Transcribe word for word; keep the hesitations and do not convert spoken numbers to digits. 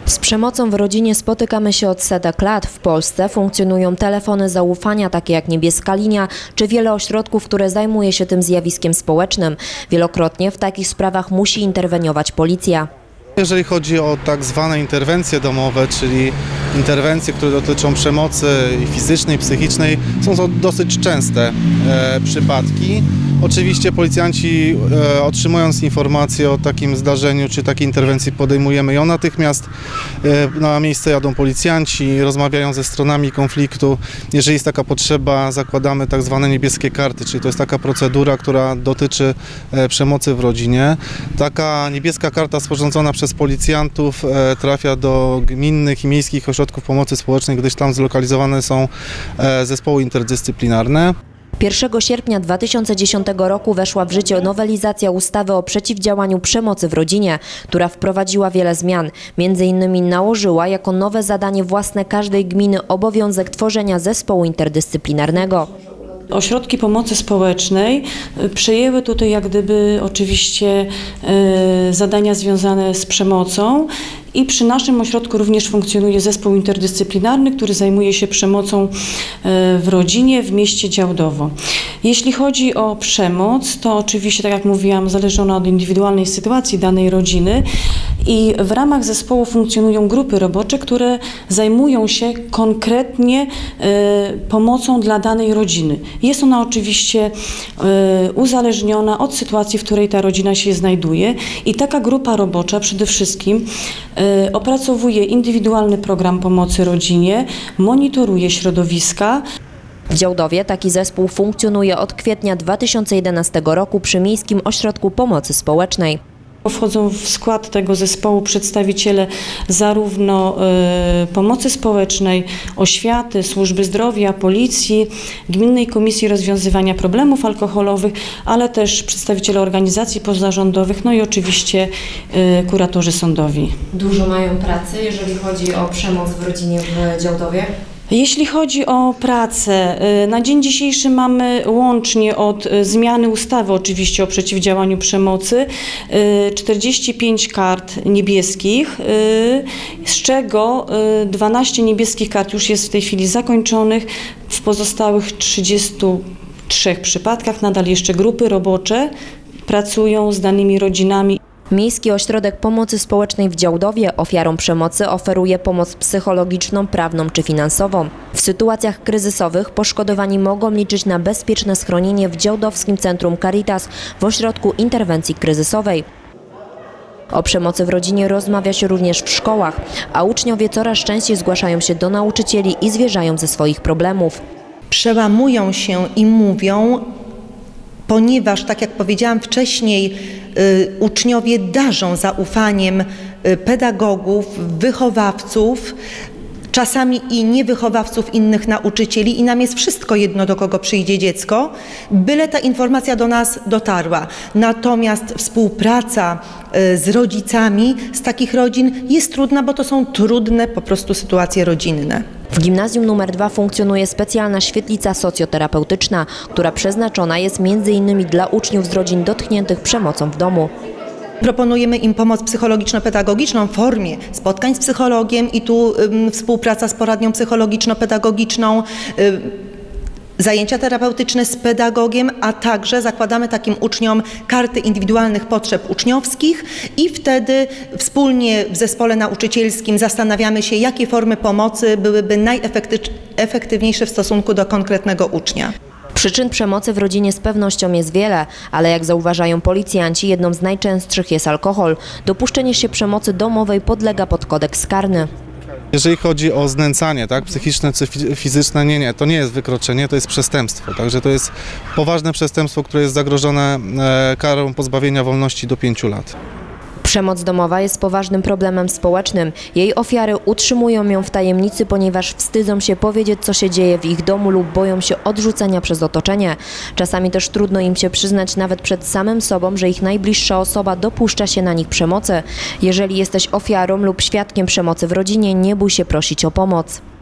Z przemocą w rodzinie spotykamy się od setek lat. W Polsce funkcjonują telefony zaufania, takie jak Niebieska Linia, czy wiele ośrodków, które zajmuje się tym zjawiskiem społecznym. Wielokrotnie w takich sprawach musi interweniować policja. Jeżeli chodzi o tak zwane interwencje domowe, czyli interwencje, które dotyczą przemocy fizycznej, psychicznej, są to dosyć częste e, przypadki. Oczywiście policjanci e, otrzymując informację o takim zdarzeniu czy takiej interwencji podejmujemy ją natychmiast. E, na miejsce jadą policjanci, rozmawiają ze stronami konfliktu. Jeżeli jest taka potrzeba, zakładamy tak zwane niebieskie karty, czyli to jest taka procedura, która dotyczy e, przemocy w rodzinie. Taka niebieska karta sporządzona przez policjantów e, trafia do gminnych i miejskich ośrodków pomocy społecznej, gdyż tam zlokalizowane są e, zespoły interdyscyplinarne. pierwszego sierpnia dwa tysiące dziesiątego roku weszła w życie nowelizacja ustawy o przeciwdziałaniu przemocy w rodzinie, która wprowadziła wiele zmian. Między innymi nałożyła jako nowe zadanie własne każdej gminy obowiązek tworzenia zespołu interdyscyplinarnego. Ośrodki pomocy społecznej przejęły tutaj jak gdyby oczywiście e, zadania związane z przemocą i przy naszym ośrodku również funkcjonuje zespół interdyscyplinarny, który zajmuje się przemocą e, w rodzinie w mieście Działdowo. Jeśli chodzi o przemoc, to oczywiście, tak jak mówiłam, zależy ona od indywidualnej sytuacji danej rodziny i w ramach zespołu funkcjonują grupy robocze, które zajmują się konkretnie e, pomocą dla danej rodziny. Jest ona oczywiście e, uzależniona od sytuacji, w której ta rodzina się znajduje i taka grupa robocza przede wszystkim e, opracowuje indywidualny program pomocy rodzinie, monitoruje środowiska. W Działdowie taki zespół funkcjonuje od kwietnia dwa tysiące jedenastego roku przy Miejskim Ośrodku Pomocy Społecznej. Wchodzą w skład tego zespołu przedstawiciele zarówno y, pomocy społecznej, oświaty, służby zdrowia, policji, Gminnej Komisji Rozwiązywania Problemów Alkoholowych, ale też przedstawiciele organizacji pozarządowych, no i oczywiście y, kuratorzy sądowi. Dużo mają pracy, jeżeli chodzi o przemoc w rodzinie w Działdowie? Jeśli chodzi o pracę, na dzień dzisiejszy mamy łącznie od zmiany ustawy oczywiście o przeciwdziałaniu przemocy czterdzieści pięć kart niebieskich, z czego dwanaście niebieskich kart już jest w tej chwili zakończonych. W pozostałych trzydziestu trzech przypadkach nadal jeszcze grupy robocze pracują z danymi rodzinami. Miejski Ośrodek Pomocy Społecznej w Działdowie ofiarom przemocy oferuje pomoc psychologiczną, prawną czy finansową. W sytuacjach kryzysowych poszkodowani mogą liczyć na bezpieczne schronienie w Działdowskim Centrum Caritas w Ośrodku Interwencji Kryzysowej. O przemocy w rodzinie rozmawia się również w szkołach, a uczniowie coraz częściej zgłaszają się do nauczycieli i zwierzają ze swoich problemów. Przełamują się i mówią, ponieważ, tak jak powiedziałam wcześniej, y, uczniowie darzą zaufaniem y, pedagogów, wychowawców, czasami i niewychowawców innych nauczycieli i nam jest wszystko jedno, do kogo przyjdzie dziecko, byle ta informacja do nas dotarła. Natomiast współpraca y, z rodzicami z takich rodzin jest trudna, bo to są trudne po prostu sytuacje rodzinne. W gimnazjum numer dwa funkcjonuje specjalna świetlica socjoterapeutyczna, która przeznaczona jest między innymi dla uczniów z rodzin dotkniętych przemocą w domu. Proponujemy im pomoc psychologiczno-pedagogiczną w formie spotkań z psychologiem i tu y, współpraca z poradnią psychologiczno-pedagogiczną, y, zajęcia terapeutyczne z pedagogiem, a także zakładamy takim uczniom karty indywidualnych potrzeb uczniowskich i wtedy wspólnie w zespole nauczycielskim zastanawiamy się, jakie formy pomocy byłyby najefektywniejsze w stosunku do konkretnego ucznia. Przyczyn przemocy w rodzinie z pewnością jest wiele, ale jak zauważają policjanci, jedną z najczęstszych jest alkohol. Dopuszczenie się przemocy domowej podlega pod kodeks karny. Jeżeli chodzi o znęcanie, tak, psychiczne czy fizyczne, nie, nie, to nie jest wykroczenie, to jest przestępstwo. Także to jest poważne przestępstwo, które jest zagrożone e, karą pozbawienia wolności do pięciu lat. Przemoc domowa jest poważnym problemem społecznym. Jej ofiary utrzymują ją w tajemnicy, ponieważ wstydzą się powiedzieć, co się dzieje w ich domu lub boją się odrzucenia przez otoczenie. Czasami też trudno im się przyznać nawet przed samym sobą, że ich najbliższa osoba dopuszcza się na nich przemocy. Jeżeli jesteś ofiarą lub świadkiem przemocy w rodzinie, nie bój się prosić o pomoc.